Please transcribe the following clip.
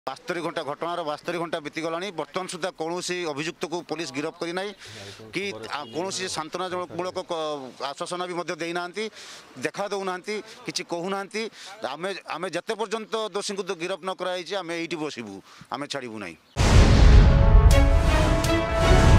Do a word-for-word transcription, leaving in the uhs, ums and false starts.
बास्तरी घंटा घटनार बास्तरी घंटा बीतीगला बर्तमान सुधा कौन अभियुक्त को पुलिस गिरफ्त करना कि कौन सांत्वनामूलक आश्वासन भी देना देखा दौना कि कहूना आम आम जिते पर्यंत दोषी को गिरफ्त न कराई आम ये बसबू आम छाड़ू ना।